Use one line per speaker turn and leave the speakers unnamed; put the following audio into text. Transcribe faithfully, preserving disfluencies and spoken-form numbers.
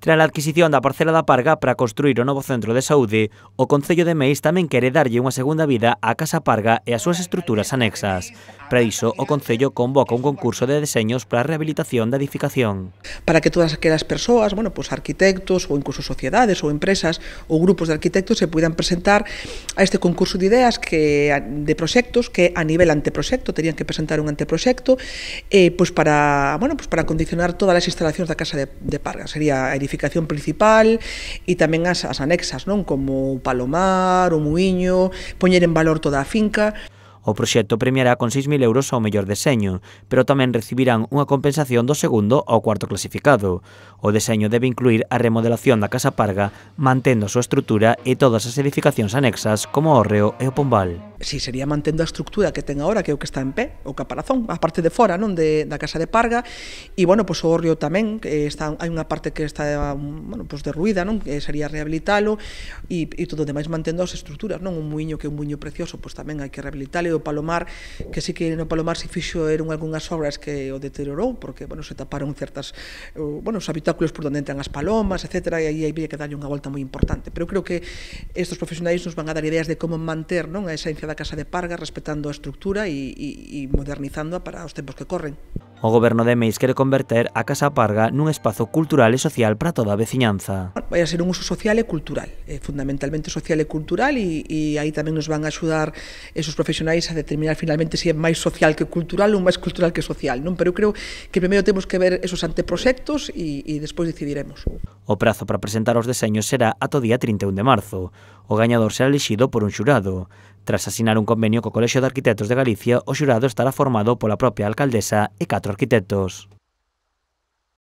Tras a adquisición da parcela da Parga para construir o novo centro de saúde, o Concello de Meis tamén quere darlle unha segunda vida á Casa Parga e ás súas estruturas anexas. Para iso, o Concello convoca un concurso de deseños para a rehabilitación da edificación.
Para que todas aquelas persoas, bueno, pues arquitectos ou incluso sociedades ou empresas ou grupos de arquitectos se puidan presentar a este concurso de ideas que de proxectos que a nivel anteproxecto terían que presentar un anteproxecto eh, pues para, bueno, pues para condicionar todas as instalacións da Casa de, de Parga. Sería a edificación principal e tamén as, as anexas, non? Como o Palomar, o Muiño, poñer en valor toda a finca.
O proxecto premiará con seis mil euros ao mellor deseño, pero tamén recibirán unha compensación do segundo ao cuarto clasificado. O deseño debe incluir a remodelación da Casa Parga, mantendo a súa estrutura e todas as edificacións anexas, como o Hórreo e o Pombal.
Si, sería mantendo a estructura que ten agora, que é o que está en pé, o caparazón, a parte de fora, non, de, da Casa de Parga, e, bueno, pois o Hórreo tamén, que está, hai unha parte que está, bueno, pois derruída, non, que sería rehabilitalo, e, e todo o demais mantendo as estruturas, non, un muiño que é un muiño precioso, pois tamén hai que rehabilitalo, o Palomar, que sí que no Palomar se fixo eran algunhas obras que o deteriorou, porque, bueno, se taparon certas, bueno, os habitáculos por onde entran as palomas, etcétera, e aí había que darlle unha volta moi importante, pero creo que estes profesionais nos van a dar ideas de como manter, non, a esencia da Casa de Parga, respetando a estrutura e, e, e modernizándoa para os tempos que corren.
O Goberno de Meis quere converter a Casa Parga nun espazo cultural e social para toda a veciñanza.
Vai a ser un uso social e cultural, eh, fundamentalmente social e cultural, e, e aí tamén nos van a axudar esos profesionais a determinar finalmente se é máis social que cultural ou máis cultural que social, non? Pero eu creo que primeiro temos que ver esos anteproxectos e, e despois decidiremos.
O prazo para presentar os deseños será ata o día trinta e un de marzo. O gañador será elixido por un xurado. Tras asinar un convenio co Colexio de Arquitectos de Galicia, o xurado estará formado pola propia alcaldesa e catro arquitectos.